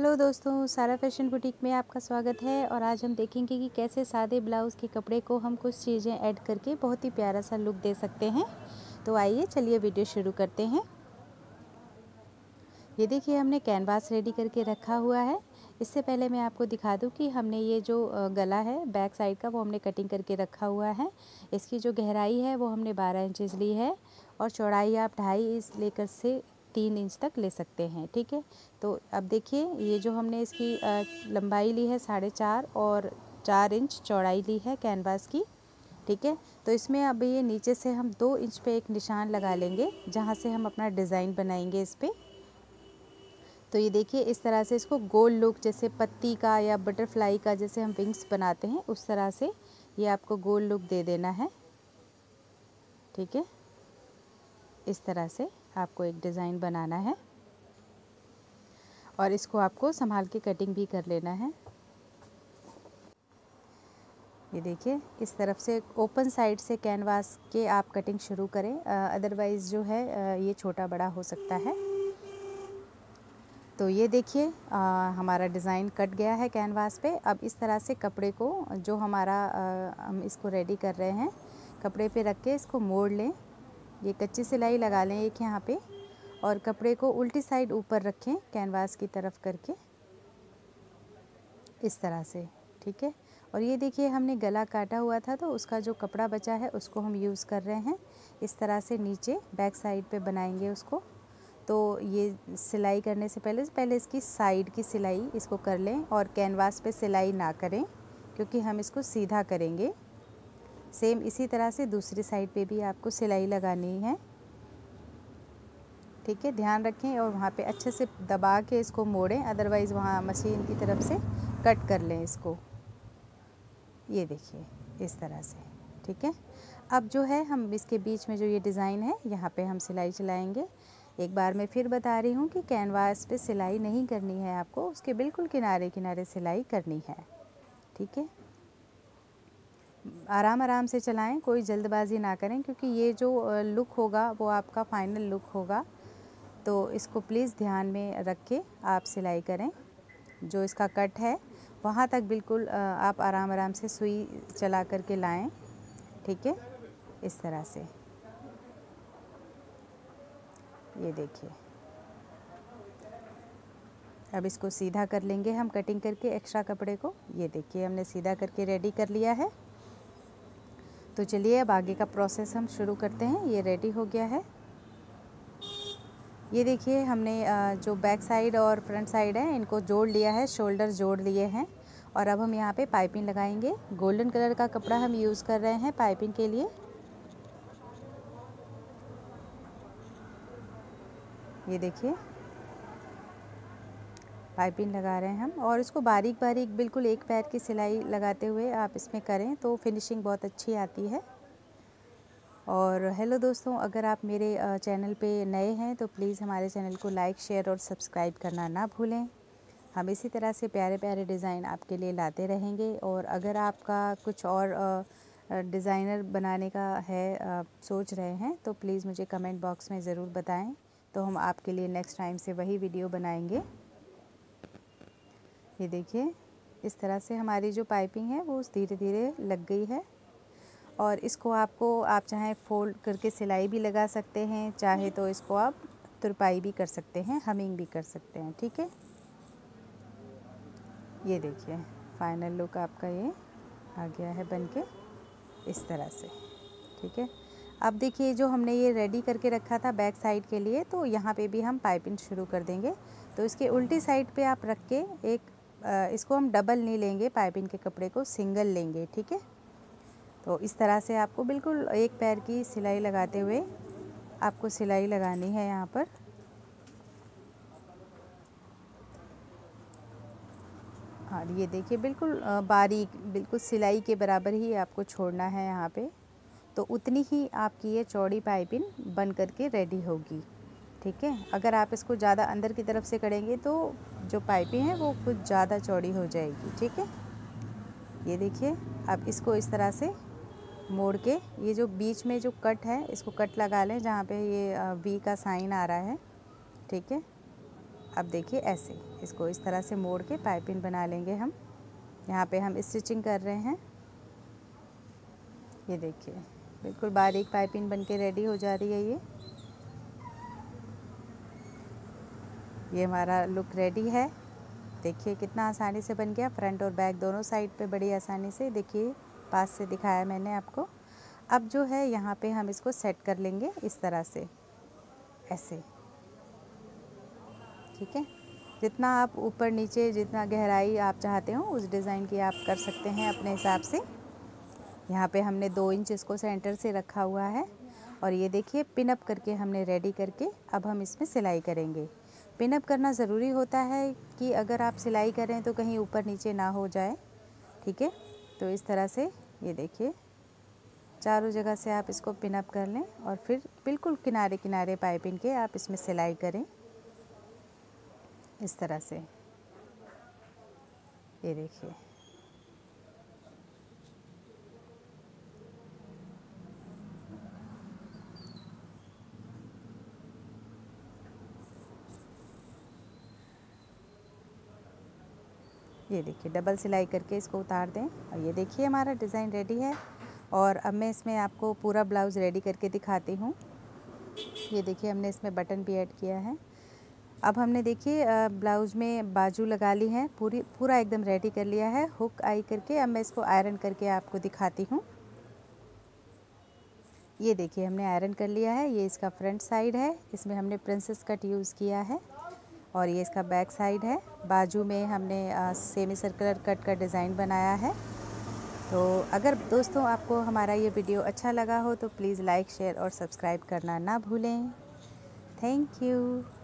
Hello दोस्तों, सारा fashion boutique में आपका स्वागत है। और आज हम देखेंगे कि कैसे सादे ब्लाउज़ के कपड़े को हम कुछ चीज़ें ऐड करके बहुत ही प्यारा सा लुक दे सकते हैं। तो आइए चलिए वीडियो शुरू करते हैं। ये देखिए हमने कैनवास रेडी करके रखा हुआ है। इससे पहले मैं आपको दिखा दूं कि हमने ये जो गला है बैक साइड का वो हमने कटिंग करके रखा हुआ है। इसकी जो गहराई है वो हमने 12 इंचेस ली है और चौड़ाई आप 2.5 लेकर से 3 इंच तक ले सकते हैं। ठीक है, तो अब देखिए ये जो हमने इसकी लंबाई ली है 4.5 और 4 इंच चौड़ाई ली है कैनवास की। ठीक है, तो इसमें अब ये नीचे से हम 2 इंच पे एक निशान लगा लेंगे जहाँ से हम अपना डिज़ाइन बनाएंगे इस पर। तो ये देखिए इस तरह से इसको गोल लुक, जैसे पत्ती का या बटरफ्लाई का जैसे हम विंग्स बनाते हैं उस तरह से ये आपको गोल लुक दे देना है। ठीक है, इस तरह से आपको एक डिज़ाइन बनाना है और इसको आपको संभाल के कटिंग भी कर लेना है। ये देखिए इस तरफ से ओपन साइड से कैनवास के आप कटिंग शुरू करें, अदरवाइज़ जो है ये छोटा बड़ा हो सकता है। तो ये देखिए हमारा डिज़ाइन कट गया है कैनवास पे। अब इस तरह से कपड़े को जो हमारा हम इसको रेडी कर रहे हैं कपड़े पे रख के इसको मोड़ लें। ये कच्ची सिलाई लगा लें एक यहाँ पे और कपड़े को उल्टी साइड ऊपर रखें कैनवास की तरफ करके इस तरह से। ठीक है, और ये देखिए हमने गला काटा हुआ था तो उसका जो कपड़ा बचा है उसको हम यूज़ कर रहे हैं। इस तरह से नीचे बैक साइड पे बनाएंगे उसको। तो ये सिलाई करने से पहले इसकी साइड की सिलाई इसको कर लें और कैनवास पे सिलाई ना करें क्योंकि हम इसको सीधा करेंगे। सेम इसी तरह से दूसरी साइड पे भी आपको सिलाई लगानी है। ठीक है, ध्यान रखें और वहाँ पे अच्छे से दबा के इसको मोड़ें, अदरवाइज़ वहाँ मशीन की तरफ से कट कर लें इसको। ये देखिए इस तरह से। ठीक है, अब जो है हम इसके बीच में जो ये डिज़ाइन है यहाँ पे हम सिलाई चलाएंगे। एक बार मैं फिर बता रही हूँ कि कैनवास पे सिलाई नहीं करनी है आपको, उसके बिल्कुल किनारे किनारे सिलाई करनी है। ठीक है, आराम आराम से चलाएं, कोई जल्दबाजी ना करें क्योंकि ये जो लुक होगा वो आपका फाइनल लुक होगा। तो इसको प्लीज़ ध्यान में रख के आप सिलाई करें। जो इसका कट है वहाँ तक बिल्कुल आप आराम आराम से सुई चला करके लाएं। ठीक है, इस तरह से। ये देखिए अब इसको सीधा कर लेंगे हम कटिंग करके एक्स्ट्रा कपड़े को। ये देखिए हमने सीधा करके रेडी कर लिया है। तो चलिए अब आगे का प्रोसेस हम शुरू करते हैं। ये रेडी हो गया है। ये देखिए हमने जो बैक साइड और फ्रंट साइड है इनको जोड़ लिया है, शोल्डर जोड़ लिए हैं और अब हम यहाँ पे पाइपिंग लगाएंगे। गोल्डन कलर का कपड़ा हम यूज़ कर रहे हैं पाइपिंग के लिए। ये देखिए पाइपिंग लगा रहे हैं हम और इसको बारीक बारीक बिल्कुल एक पैर की सिलाई लगाते हुए आप इसमें करें तो फिनिशिंग बहुत अच्छी आती है। और हेलो दोस्तों, अगर आप मेरे चैनल पे नए हैं तो प्लीज़ हमारे चैनल को लाइक, शेयर और सब्सक्राइब करना ना भूलें। हम इसी तरह से प्यारे प्यारे डिज़ाइन आपके लिए लाते रहेंगे। और अगर आपका कुछ और डिज़ाइनर बनाने का है, सोच रहे हैं तो प्लीज़ मुझे कमेंट बॉक्स में ज़रूर बताएं, तो हम आपके लिए नेक्स्ट टाइम से वही वीडियो बनाएंगे। ये देखिए इस तरह से हमारी जो पाइपिंग है वो धीरे धीरे लग गई है। और इसको आप चाहें फोल्ड करके सिलाई भी लगा सकते हैं, चाहे तो इसको आप तुरपाई भी कर सकते हैं, हमिंग भी कर सकते हैं। ठीक है, ये देखिए फाइनल लुक आपका ये आ गया है बनके इस तरह से। ठीक है, अब देखिए जो हमने ये रेडी करके रखा था बैक साइड के लिए, तो यहाँ पे भी हम पाइपिंग शुरू कर देंगे। तो इसके उल्टी साइड पे आप रख के इसको हम डबल नहीं लेंगे, पाइपिंग के कपड़े को सिंगल लेंगे। ठीक है, तो इस तरह से आपको बिल्कुल एक पैर की सिलाई लगाते हुए आपको सिलाई लगानी है यहाँ पर। और ये देखिए बिल्कुल बारीक, बिल्कुल सिलाई के बराबर ही आपको छोड़ना है यहाँ पे। तो उतनी ही आपकी ये चौड़ी पाइपिंग बन करके रेडी होगी। ठीक है, अगर आप इसको ज़्यादा अंदर की तरफ से करेंगे तो जो पाइपिंग है वो कुछ ज़्यादा चौड़ी हो जाएगी। ठीक है, ये देखिए अब इसको इस तरह से मोड़ के ये जो बीच में जो कट है इसको कट लगा लें जहाँ पे ये वी का साइन आ रहा है। ठीक है, अब देखिए ऐसे इसको इस तरह से मोड़ के पाइपिंग बना लेंगे हम। यहाँ पे हम स्टिचिंग कर रहे हैं। ये देखिए बिल्कुल बारीक पाइपिंग बन के रेडी हो जा रही है। ये हमारा लुक रेडी है। देखिए कितना आसानी से बन गया, फ्रंट और बैक दोनों साइड पे बड़ी आसानी से। देखिए पास से दिखाया मैंने आपको। अब जो है यहाँ पे हम इसको सेट कर लेंगे इस तरह से, ऐसे, ठीक है। जितना आप ऊपर नीचे जितना गहराई आप चाहते हो उस डिज़ाइन की आप कर सकते हैं अपने हिसाब से। यहाँ पे हमने 2 इंच इसको सेंटर से रखा हुआ है और ये देखिए पिन अप करके हमने रेडी करके अब हम इसमें सिलाई करेंगे। पिन अप करना ज़रूरी होता है कि अगर आप सिलाई करें तो कहीं ऊपर नीचे ना हो जाए, ठीक है। तो इस तरह से ये देखिए चारों जगह से आप इसको पिन अप कर लें और फिर बिल्कुल किनारे किनारे पाइपिंग के आप इसमें सिलाई करें इस तरह से। ये देखिए डबल सिलाई करके इसको उतार दें। और ये देखिए हमारा डिज़ाइन रेडी है। और अब मैं इसमें आपको पूरा ब्लाउज़ रेडी करके दिखाती हूँ। ये देखिए हमने इसमें बटन भी ऐड किया है। अब हमने देखिए ब्लाउज़ में बाजू लगा ली है, पूरा एकदम रेडी कर लिया है हुक आई करके। अब मैं इसको आयरन करके आपको दिखाती हूँ। ये देखिए हमने आयरन कर लिया है। ये इसका फ्रंट साइड है, इसमें हमने प्रिंसेस कट यूज़ किया है। और ये इसका बैक साइड है। बाजू में हमने सेमी सर्कुलर कट का डिज़ाइन बनाया है। तो अगर दोस्तों आपको हमारा ये वीडियो अच्छा लगा हो तो प्लीज़ लाइक, शेयर और सब्सक्राइब करना ना भूलें। Thank you.